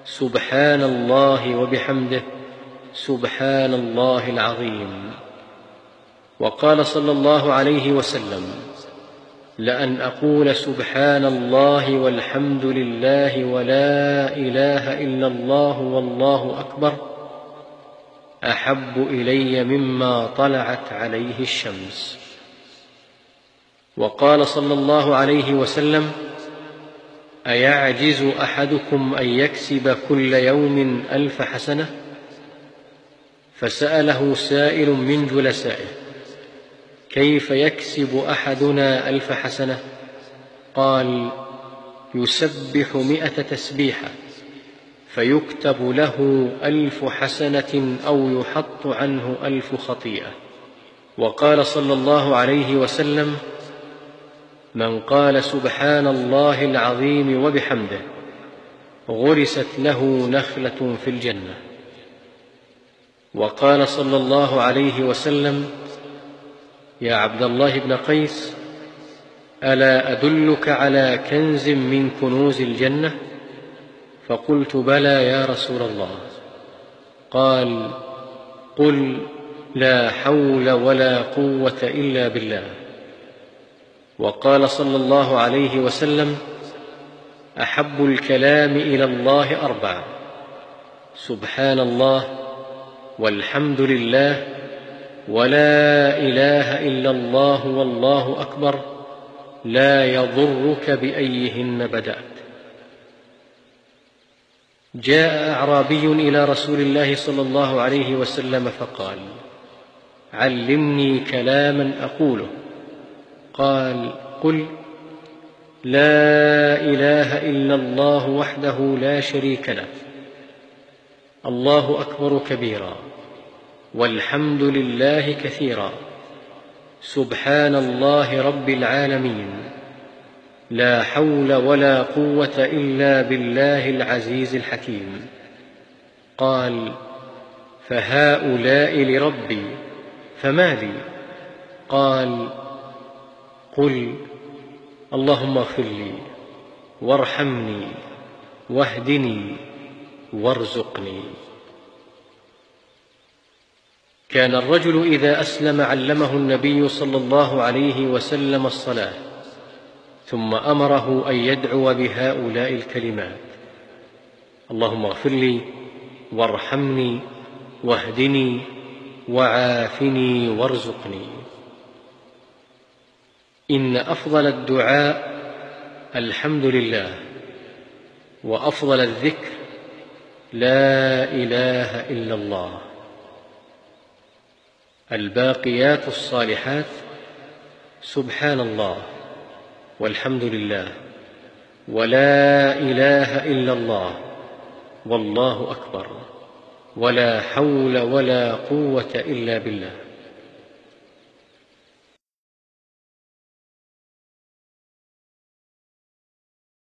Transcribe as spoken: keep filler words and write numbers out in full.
سبحان الله وبحمده سبحان الله العظيم. وقال صلى الله عليه وسلم: لأن أقول سبحان الله والحمد لله ولا إله إلا الله والله أكبر أحب إلي مما طلعت عليه الشمس. وقال صلى الله عليه وسلم: أيعجز أحدكم أن يكسب كل يوم ألف حسنة؟ فسأله سائل من جلسائه: كيف يكسب أحدنا ألف حسنة؟ قال: يسبح مئة تسبيحة فيكتب له ألف حسنة أو يحط عنه ألف خطيئة. وقال صلى الله عليه وسلم: من قال سبحان الله العظيم وبحمده غرست له نخلة في الجنة. وقال صلى الله عليه وسلم: يا عبد الله بن قيس، ألا أدلك على كنز من كنوز الجنة؟ فقلت: بلى يا رسول الله. قال: قل لا حول ولا قوة إلا بالله. وقال صلى الله عليه وسلم: أحب الكلام إلى الله أربع: سبحان الله والحمد لله ولا إله إلا الله والله أكبر لا يضرك بأيهن بدأت. جاء أعرابي إلى رسول الله صلى الله عليه وسلم فقال: علمني كلاما أقوله. قال: قل لا إله إلا الله وحده لا شريك له، الله أكبر كبيرا، والحمد لله كثيرا، سبحان الله رب العالمين، لا حول ولا قوة إلا بالله العزيز الحكيم. قال: فهؤلاء لربي فما لي؟ قال: قل اللهم اغفر لي وارحمني واهدني وارزقني. كان الرجل إذا أسلم علمه النبي صلى الله عليه وسلم الصلاة، ثم أمره أن يدعو بهؤلاء الكلمات: اللهم اغفر لي وارحمني واهدني وعافني وارزقني. إن أفضل الدعاء الحمد لله، وأفضل الذكر لا إله إلا الله. الباقيات الصالحات سبحان الله والحمد لله ولا إله إلا الله والله أكبر ولا حول ولا قوة إلا بالله.